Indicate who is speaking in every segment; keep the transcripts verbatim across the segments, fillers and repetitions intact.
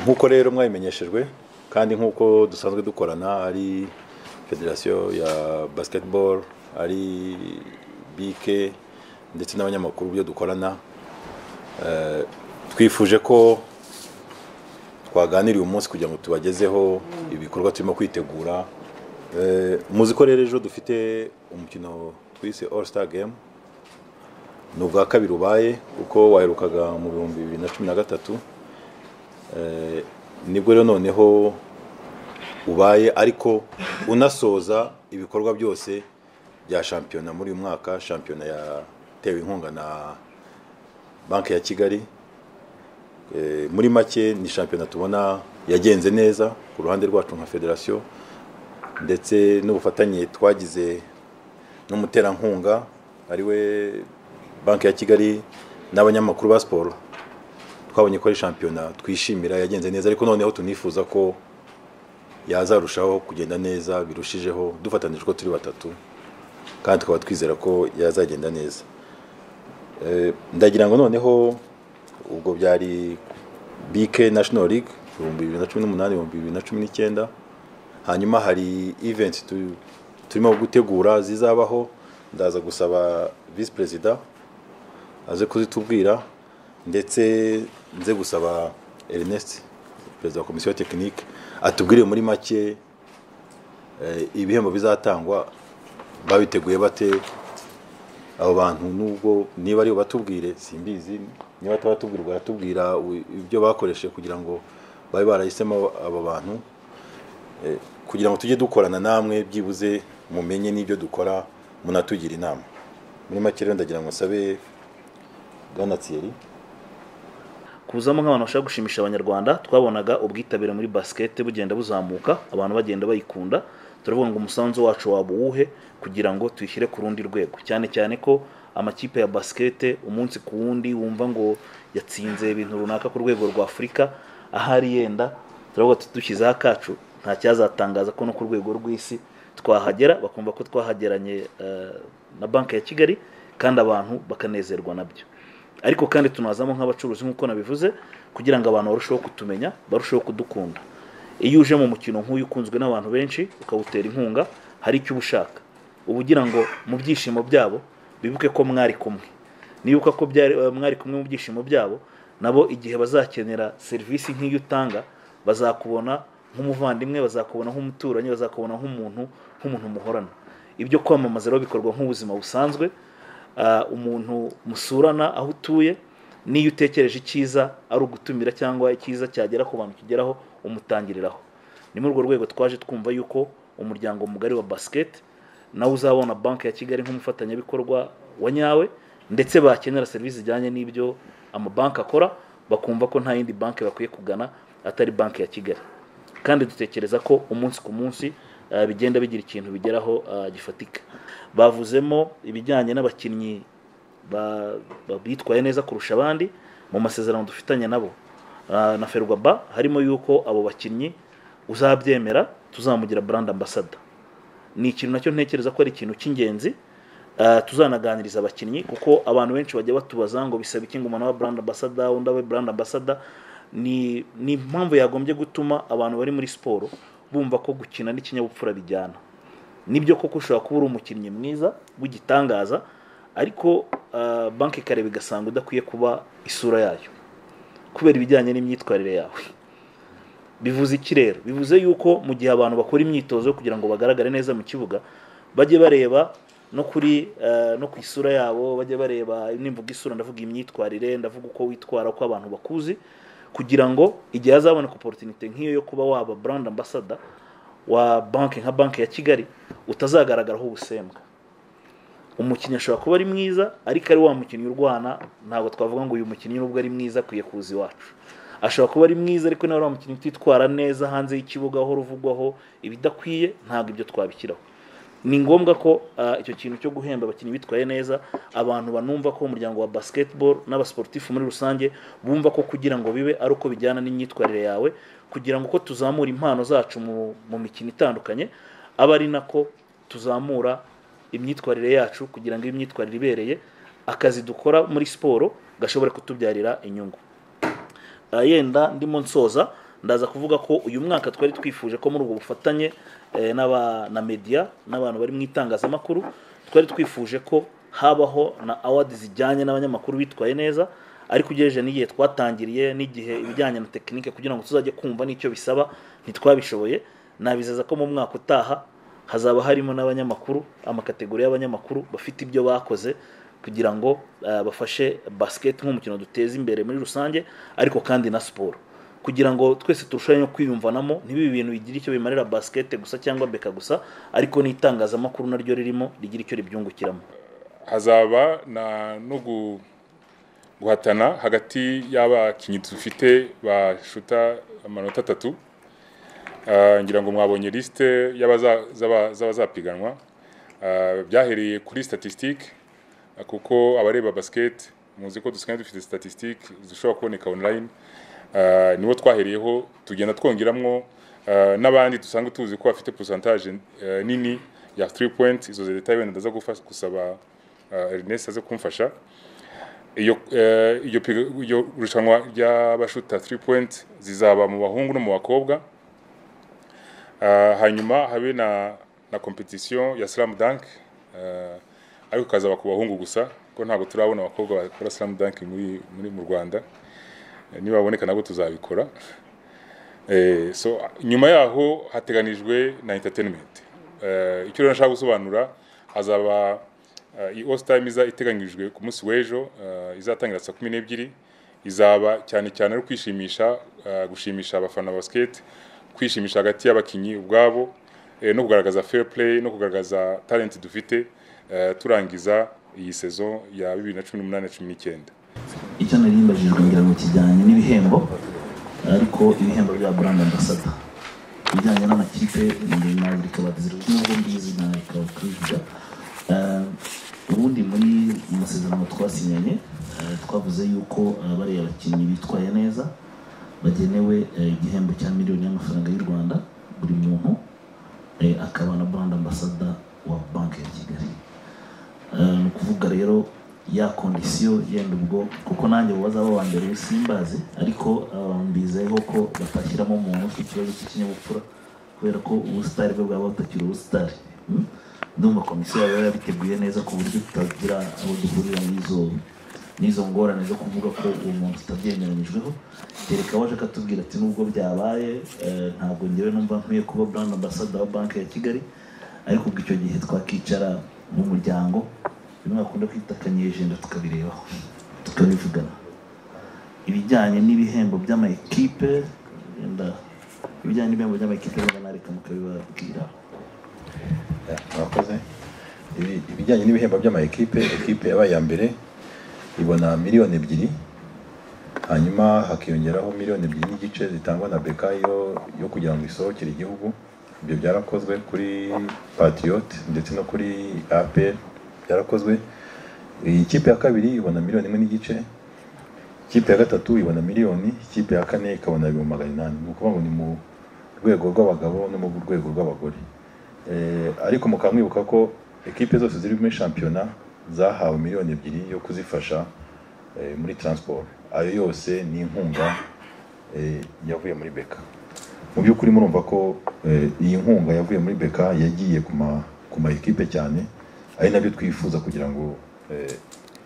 Speaker 1: nkuko rero mwabimenyeshejwe kandi nkuko dusanzwe dukorana ari Federation ya Basketball ari B K ndetse n'abanyamakuru byo dukorana eh twifuje ko twaganiriye umunsi kugira ngo tubagezeho ibikorwa turimo kwitegura eh muzi ko rero ejo dufite umukino twise All Star Game nubwa kabiri ubaye uko waherukaga mu bihumbi bibiri na cumi na gatatu eh nibwo rero noneho ubaye ariko unasoza ibikorwa byose bya championa muri uyu mwaka championa ya tewe inkunga na Banki ya Kigali eh muri make ni championa tubona yagenze neza ku ruhande rwacu nka federation ndetse n'ubufatanye twagize n'umutera nkunga ari we Banki ya Kigali n'abanyamakuru ba sport twabonye ko ari championa twishimira yagenze neza ariko noneho tunifuza ko yazarushaho kugenda neza birushijeho dufatanije ko turi batatu kandi tukaba twizera ko yazagenda neza eh ndagira ngo noneho ubwo byari B K National League bibiri na cumi n'umunani bibiri na cumi n'icyenda hanyuma hari event turimo gutegura zizabaho ndaza gusaba vice president aze kuzitubwira ndetse nze gusaba Ernest president wa commission technique atubwire muri make eh ibihembo bizatangwa babiteguye bate abo bantu nubwo niba ari batubwire simbizi niba tabatubwirwa atubwira ibyo bakoreshe kugira ngo babe barahisemo abo bantu eh kugira ngo tujye dukorana namwe byibuze mumenye n'ibyo dukora munatugira inama muri make rero ndagira ngo sabe Bwana Thierry
Speaker 2: kuzamo nk'abantu bashaka gushimisha abanyarwanda twabonaga ubwitabire muri basket bugenda buzamuka abantu bagenda bayikunda turavuga ngo umusanzu wacu wabuwuhe kugira ngo tuyishyire ku rundi rwego cyane cyane ko amakipe ya basket umunsi ku wundi wumva ngo yatsinze ibintu runaka ku rwego rwa Afrika ahari yenda turavuga tudushyize akacu nta cyazatangaza ko no ku rwego rw'isi twahagera bakumva ko twahageranye uh, na Banki ya Kigali kandi abantu bakanezerwa nabyo ariko kandi tunazamo nk'abacuruzi nkuko nabivuze kugira ngo abantu barusheho kutumenya barusheho kudukunda iyo uje mu mukino nk'uyu ukunzwe n'abantu benshi ukawutera inkunga hari icyo ubushaka ubugira ngo mu byishimo byabo bibuke ko mwari kumwe nibuka ko byari mwari kumwe mu byishimo byabo nabo igihe bazakenera service nk'iyo utanga bazakubona nk'umuvandimwe bazakubona nk'umuturanyi bazakubona nk'umuntu nk'umuntu muhorana ibyo kwamamaza rero bikorwa nk'ubuzima busanzwe Uh, umuntu musurana aho utuye niyo utekereje icyiza ari ugutumira cyangwa icyiza cyagera ku bantu kigeraho umutangiriraho ni muri urwo rwego twaje twumva yuko umuryango mugari wa basket nawe uzabona Banki ya Kigali nk'umufatanya bikorwa wa nyawe ndetse bakenera service zijyanye n'ibyo amabanki akora bakumva ko nta yindi banki bakwiye kugana atari Banki ya Kigali kandi dutekereza ko umunsi ku munsi uh, bigenda bigira ikintu bigeraho uh, gifatika bavuzemo ibijyanye n'abakinnyi babitwaye neza kurusha abandi mu masezerano dufitanye nabo uh, na Ferwaba harimo yuko abo bakinnyi uzabyemera tuzamugira brand ambassador ni ikintu nacyo ntekereza ko ari ikintu cy'ingenzi uh, tuzanaganiriza abakinnyi kuko abantu benshi bajya batubaza ngo bisaba iki ngo umuntu wa brand ambassador undi abe brand ambassador ni ni impamvu yagombye gutuma abantu bari muri siporo bumva ko gukina n'ikinyabupfura bijyana nibyo koko ushobora kuba uri umukinnyi mwiza w'igitangaza ariko uh, banki kareba igasanga udakwiye kuba isura yayo kubera ibijyanye n'imyitwarire yawe bivuze iki rero bivuze yuko mu gihe abantu bakora imyitozo kugira ngo bagaragare neza mu kibuga bajye bareba no kuri uh, no ku isura yabo bajye bareba nimvuga isura ndavuga imyitwarire ndavuga uko witwara uko abantu bakuzi kugira ngo igihe azaboneka opportunity nk'iyo yo kuba waba brand ambassador wa banki nka Banki ya Kigali utazagaragaraho ubusembwa umukinnyi ashobora kuba ari mwiza ariko ari wa mukinnyi urwana ntabwo twavuga ngo uyu mukinnyi nubwo ari mwiza kwiye kuzi wacu ashobora kuba ari mwiza ariko nawe wa mukinnyi twitwara neza hanze y'ikibuga aho ruvugwaho ibidakwiye ntabwo ibyo twabikiraho ni ngombwa ko uh, icyo kintu cyo guhemba abakinnyi bitwaye neza abantu banumva ko umuryango wa basketball n'abasportif muri rusange bumva ko kugira ngo bibe ari uko bijyana n'imyitwarire yawe kugira ngo ko tuzamura impano zacu mu, mu mikino itandukanye aba ari nako tuzamura imyitwarire yacu kugira ngo imyitwarire ibereye akazi dukora muri siporo gashobora kutubyarira inyungu. Uh, yenda ndimo nsoza ndaza kuvuga ko uyu mwaka twari twifuje ko muri ubwo bufatanye eh, n'aba na media n'abantu bari mu itangazamakuru twari twifuje ko habaho na awards zijyanye n'abanyamakuru bitwaye neza, ariko ugejeje n'igihe twatangiriye n'igihe ibijyanye na tekinike kugira ngo tuzajye kumva n'icyo bisaba ntitwabishoboye. Nabizeza ko mu mwaka utaha hazaba harimo n'abanyamakuru, amakategori y'abanyamakuru bafite ibyo bakoze kugira ngo uh, bafashe basket nk'umukino duteza imbere muri rusange, ariko kandi na siporo, kugira ngo twese turushaho no kwiyumvanamo ntibibe ibintu bigira icyo bimarira basket gusa cyangwa beka gusa, ariko n'itangazamakuru naryo ririmo rigira icyo ribyungukiramo.
Speaker 3: Hazaba na no guhatana hagati y'abakinyi dufite bashuta amanota atatu. Uh, ngira ngo mwabonye liste y'abazapiganwa uh, byahereye kuri statistique uh, kuko abareba basket muzi ko dusigaye dufite statistique zishobora kuboneka online, uh, nibo twahereyeho tugenda twongeramwo uh, n'abandi dusanga tuzi ko bafite pourcentage uh, nini ya three point. Izo detail wenda ndaza gusaba uh, Ernest aze kumfasha. Iyo uh, iyo iyo rushanwa ry'abashuta three point zizaba mu bahungu no mu bakobwa. Uh, hanyuma habe na na competition ya slam dunk, uh, ariko kazaba ku bahungu gusa ko ntabwo turabona abakobwa bakora slam dunk muri muri mu Rwanda. Uh, niba baboneka nabo tuzabikora. Eh so nyuma yaho hateganijwe na entertainment. Uh, icyo nashaka gusobanura hazaba uh, i All Time iza iteganyijwe ku munsi w'ejo, uh, izatangira saa kumi n'ebyiri, izaba cyane cyane ari kwishimisha, uh, gushimisha abafana basket, kwishimisha hagati y'abakinyi ubwabo, eh, no kugaragaza fair play no kugaragaza talent dufite, eh, turangiza iyi saison ya bibiri na cumi n'umunani cumi n'icyenda.
Speaker 2: Icyo narimbajijwe ngira ngo kijyanye n'ibihembo, ariko ibihembo bya brand ambassador bijyanye n'amakipe na bikabadizira n'ubwo mbizi na ikabakwiza. Ubundi muri amasezerano twasinyanye twavuze yuko bari abakinyi bitwaye neza bagenewe igihembo cya miliyoni y'amafaranga y'u Rwanda buri muntu, akaba na brand ambassador wa banki ya Kigali. Ni ukuvuga rero ya kondisiyo yenda ubwo kuko nanjye bazaba wa mbere simbaze, ariko mbizeho ko batashyiramo umuntu ufite ikibazo cy'ikinyabupfura kubera ko ubusitari bwe bwaba butakiri ubusitari. Ndumva komisiyo yaba yabiteguye neza ku buryo tutagira abo duhurira n'izo nizo ngorane zo kuvuga ko uwo muntu tutabyemeranyijweho. Tereka waje katubwira ati nubwo byabaye ntabwo ngewe numva nkwiye kuba brand ambassador wa banki ya Kigali, ariko ubwo icyo gihe twakicara mu muryango bimwe akunda kwita kanyejenda tukabirebaho tukabivugana ibijyanye n'ibihembo by'amakipe, yenda ibijyanye n'ibihembo by'amakipe n'areka mukabibabwira.
Speaker 1: Mwakoze. Ibijyanye n'ibihembo by'amakipe, ekipe yabaye ya mbere ibona miliyoni ebyiri, hanyuma hakiyongeraho miliyoni ebyiri n'igice zitangwa na Beka yo yo kugira ngo isohokere igihugu. Ibyo byarakozwe kuri Patriot ndetse no kuri A P R byarakozwe. Ikipe ya kabiri ibona miliyoni imwe n'igice, ikipe ya gatatu ibona miliyoni, ikipe ya kane ikabona ibihumbi magana inani. Ni ukuvuga ngo ni mu rwego rw'abagabo no mu rwego rw'abagore. Eh ariko mukamwibuka ko ekipe zose ziri muri championnat zahawe miliyoni ebyiri yo kuzifasha eh, muri transport. Ayo yose ni inkunga eh, yavuye muri Beka. Mu by'ukuri murumva ko eh, iyi nkunga yavuye muri Beka yagiye kuma kuma ekipe cyane, ari nabyo twifuza kugira ngo eh,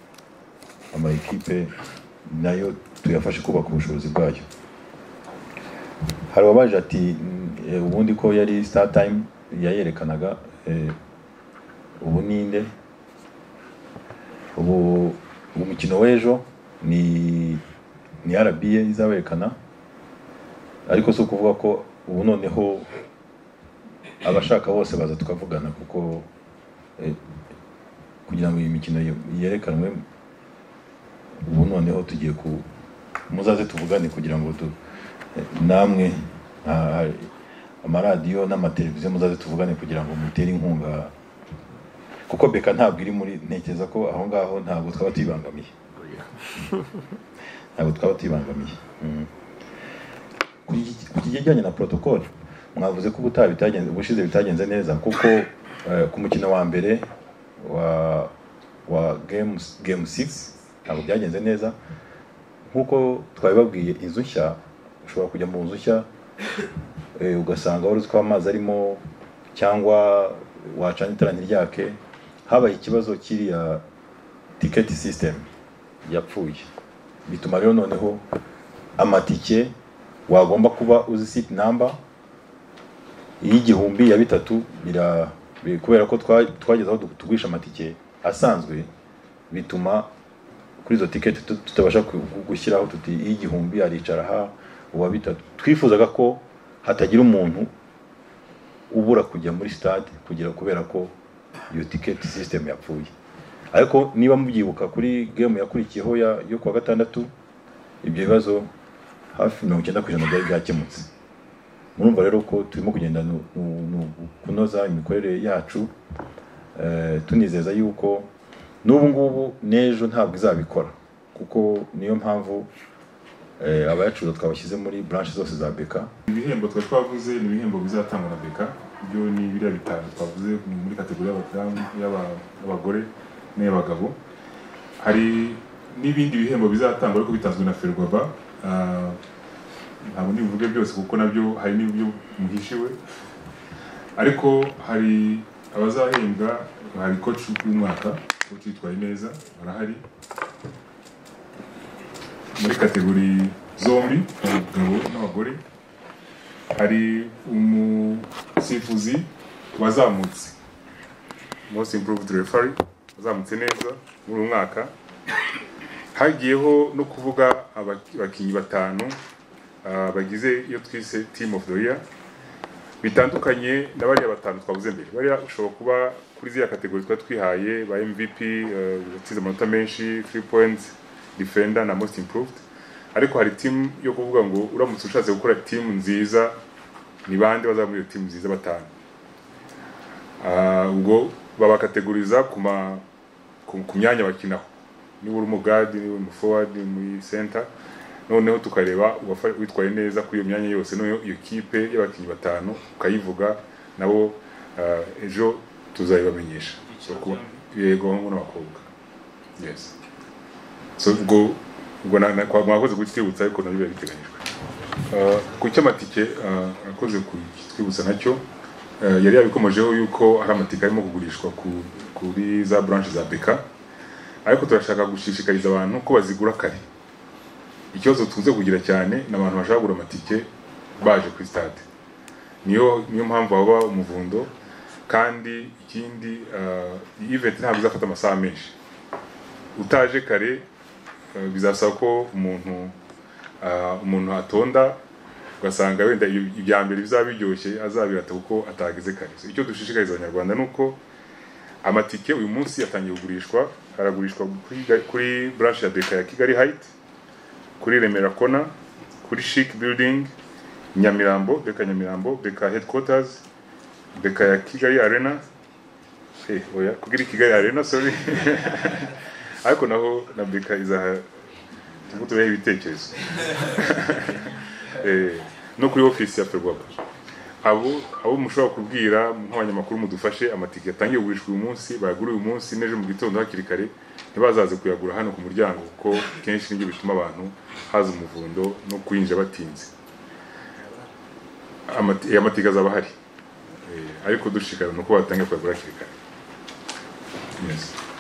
Speaker 1: ama ekipe nayo tuyafashe kubaka ubushobozi bwayo. Hari wabaje ati eh, ubundi ko yari Star Time yayerekanaga, eh, ubu ninde ubu umukino w'ejo ni ni R B A izawerekana, ariko so kuvuga ko ubu noneho abashaka bose baza tukavugana kuko eh, kugira ngo iyi mikino yerekanwe ubu noneho tugiye ku muzaze tuvugane kugira ngo tu eh, namwe amaradiyo n'amateleviziyo muzaze tuvugane kugira ngo mutere inkunga, kuko Beka ntabwo iri muri ntekereza ko aho ngaho ntabwo twaba tibangamiye ntabwo twaba tibangamiye. Ku kijyanye na protocol mwavuze ko ubutaha bitagenze ubushize bitagenze neza, kuko uh, ku mukino wa mbere wa wa game game six ntabwo byagenze neza nkuko twabibabwiye. Inzu nshya ushobora kujya mu nzu nshya ugasanga wari uzi ko amazi arimo cyangwa wacana itara ntiryake, habaye ikibazo kiriya ticket system yapfuye. Bituma rero noneho amatike wagomba kuba uzi seat number y'igihumbi ya bitatu bira kubera ko twageze aho tugurisha amatike asanzwe, bituma kuri izo ticket tutabasha gushyiraho tuti y'igihumbi aricara ha uwa bitatu. Twifuzaga ko hatagira umuntu ubura kujya muri stade kugira kubera ko iyo ticket system yapfuye. Ariko niba mubyibuka kuri game yakurikiyeho yo kwa gatandatu, ibyo bibazo hafi mirongo icyenda ku ijana byari byakemutse. Murumva rero ko turimo kugenda kunoza imikorere yacu, tunizeza yuko n'ubu ngubu n'ejo ntabwo izabikora, kuko niyo mpamvu abayacuruza twabashyize muri branche zose za B K.
Speaker 3: Ibihembo twa twavuze ni ibihembo bizatangwa na B K, byo ni biriya bitanu twavuze muri kategori y'abadamu, y'abagore n'abagabo. Hari n'ibindi bihembo bizatangwa ariko bitanzwe na Ferwafa, ntabwo ndivuge byose kuko nabyo hari n'ibyo muhishiwe, ariko hari abazahembwa. Hari coach w'umwaka, coach yitwaye neza barahari muri kategori zombi, abagabo n'abagore. Hari umusifuzi wazamutse, most improved referee, wazamutse neza muri umwaka. Hagiyeho no kuvuga abakinnyi batanu bagize iyo twise team of the year, bitandukanye na bariya batanu twavuze mbere. Bariya ushobora kuba kuri ziriya kategori twa twihaye ba M V P, batsinze amanota menshi, three points, defender na most improved. Ariko hari team yo kuvuga ngo uramutse ushatse gukora team nziza, ni bande bazamuye team nziza batanu. Ah, ubwo baba kategoriza kuma ku myanya bakinaho. Ni uri mu guard, ni uri mu forward, mu center. Noneho tukareba witwaye neza kuri iyo myanya yose, no iyo kipe y'abakinnyi batanu ukayivuga nabo ejo tuzayibamenyesha. Yego ngo n'abakobwa. Yes. So ubwo ubwo kwa mwakoze gutwibutsa ariko nabyo biteganyijwe. Ku cyamatike akoze kutwibutsa nacyo yari yabikomojeho yuko hari amatike arimo kugurishwa kuri za branche za B K, ariko turashaka gushishikariza abantu ko bazigura kare. Ikibazo tuze kugira cyane n'abantu bashaka gura amatike baje kuri stade, niyo niyo mpamvu baba umuvundo. Kandi ikindi event ntabwo izafata amasaha menshi. Utaje kare bizasaba ko umuntu umuntu atonda, ugasanga wenda ibya mbere bizabiryoshye azabirata kuko atagize kare. Icyo dushishikariza abanyarwanda nuko amatike uyu munsi yatangiye kugurishwa. Haragurishwa kuri branch ya B K ya Kigali Height, kuri Remera Kona, kuri Chic Building, Nyamirambo, B K Nyamirambo, B K Headquarters, B K ya Kigali Arena. Eh, oya, kugira Kigali Arena, sorry. Ariko naho na B K izaha tugutuye ibitekerezo. Eh, no kuri office ya Ferwafa. Abo abo mushobora kubwira nk'abanyamakuru mudufashe amatike yatangiye kugurishwa uyu munsi, bayagura uyu munsi n'ejo mu gitondo hakiri kare, ntibazaze kuyagura hano ku muryango kuko kenshi nibyo bituma abantu haza umuvundo no kwinjira batinze. Amatike azaba hari, ariko dushikara nuko batangiye kuyagura hakiri kare. Yes.